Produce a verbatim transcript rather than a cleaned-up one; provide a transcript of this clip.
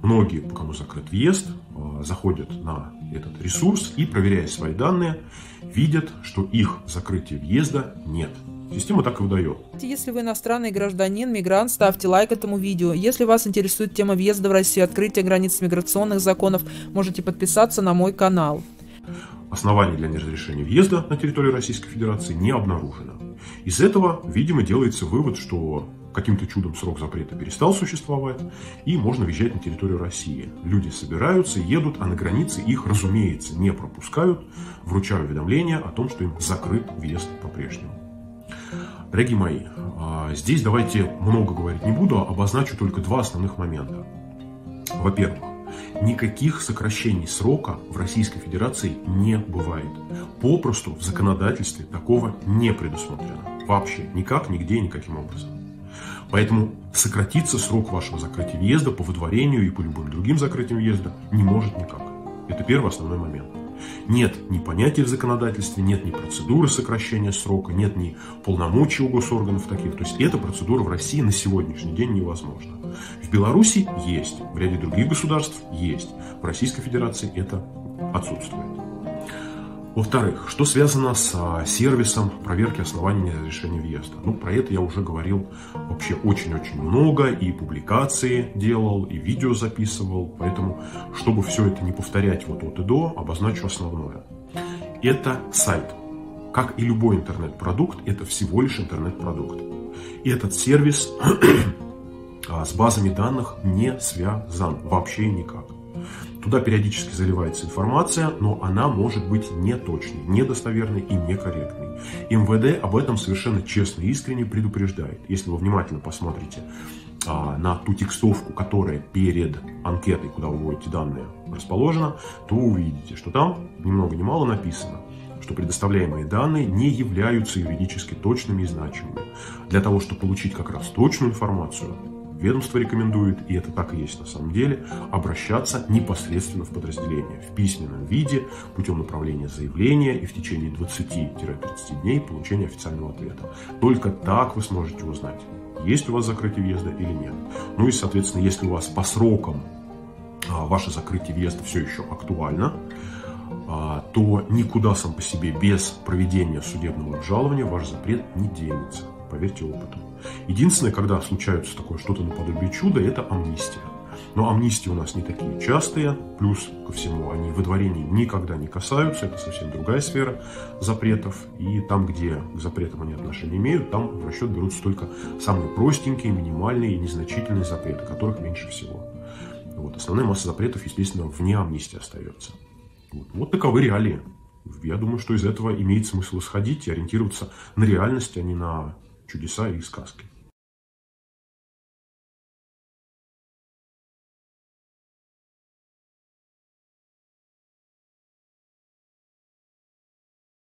Многие, кому закрыт въезд, заходят на этот ресурс и, проверяя свои данные, видят, что их закрытия въезда нет. Система так и выдает. Если вы иностранный гражданин, мигрант, ставьте лайк этому видео. Если вас интересует тема въезда в Россию, открытия границ, миграционных законов, можете подписаться на мой канал. Оснований для неразрешения въезда на территорию Российской Федерации не обнаружено. Из этого, видимо, делается вывод, что каким-то чудом срок запрета перестал существовать, и можно въезжать на территорию России. Люди собираются, едут, а на границе их, разумеется, не пропускают, вручая уведомление о том, что им закрыт въезд по-прежнему. Дорогие мои, здесь давайте много говорить не буду, а обозначу только два основных момента. Во-первых, никаких сокращений срока в Российской Федерации не бывает. Попросту в законодательстве такого не предусмотрено. Вообще никак, нигде, никаким образом. Поэтому сократиться срок вашего закрытия въезда по выдворению и по любым другим закрытиям въезда не может никак. Это первый основной момент. Нет ни понятия в законодательстве, нет ни процедуры сокращения срока, нет ни полномочий у госорганов таких. То есть эта процедура в России на сегодняшний день невозможна. В Беларуси есть, в ряде других государств есть. В Российской Федерации это отсутствует. Во-вторых, что связано с сервисом проверки оснований неразрешения въезда? Ну, про это я уже говорил вообще очень-очень много, и публикации делал, и видео записывал. Поэтому, чтобы все это не повторять вот от и до, обозначу основное. Это сайт. Как и любой интернет-продукт, это всего лишь интернет-продукт. И этот сервис с базами данных не связан вообще никак. Туда периодически заливается информация, но она может быть неточной, недостоверной и некорректной. эм вэ дэ об этом совершенно честно и искренне предупреждает. Если вы внимательно посмотрите а, на ту текстовку, которая перед анкетой, куда вы вводите данные, расположена, то вы увидите, что там ни много ни мало написано, что предоставляемые данные не являются юридически точными и значимыми. Для того, чтобы получить как раз точную информацию, ведомство рекомендует, и это так и есть на самом деле, обращаться непосредственно в подразделение, в письменном виде, путем направления заявления и в течение двадцати-тридцати дней получения официального ответа. Только так вы сможете узнать, есть у вас закрытие въезда или нет. Ну и, соответственно, если у вас по срокам ваше закрытие въезда все еще актуально, то никуда сам по себе без проведения судебного обжалования ваш запрет не денется. Поверьте опыту. Единственное, когда случается такое что-то наподобие чуда, это амнистия. Но амнистии у нас не такие частые, плюс ко всему они выдворения никогда не касаются, это совсем другая сфера запретов. И там, где к запретам они отношения имеют, там в расчет берутся только самые простенькие, минимальные и незначительные запреты, которых меньше всего. Вот. Основная масса запретов, естественно, вне амнистии остается. Вот, вот таковы реалии. Я думаю, что из этого имеет смысл исходить и ориентироваться на реальность, а не на чудеса и сказки.